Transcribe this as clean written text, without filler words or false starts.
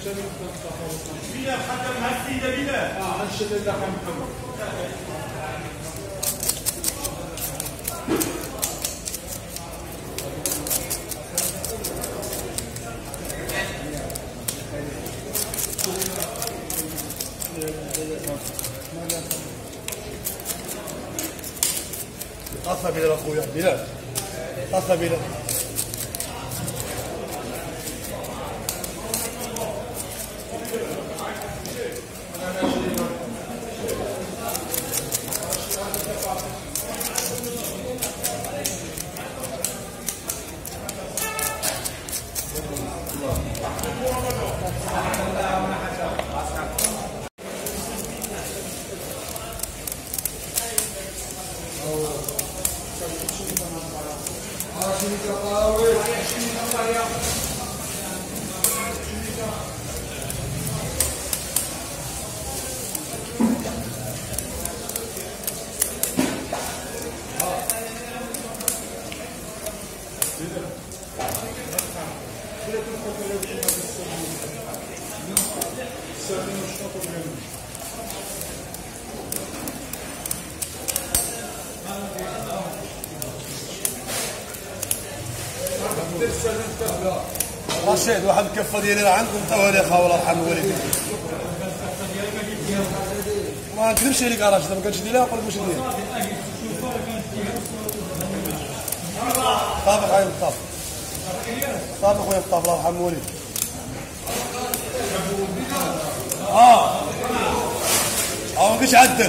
بلا خدم هالسيده بلا هالشده اللي حنحبه طفى بلال اخويا بلال طفى بلال رشيد واحد الكفه ديالي راه عندكم طوالي يا خاوه الله يرحم والديك ما نكذبش عليك راشد ما كانش ديرها نقول لك واش ندير طابق عين الطابق طابق خويا الطابق الله يرحم والديك ما كنتش عدل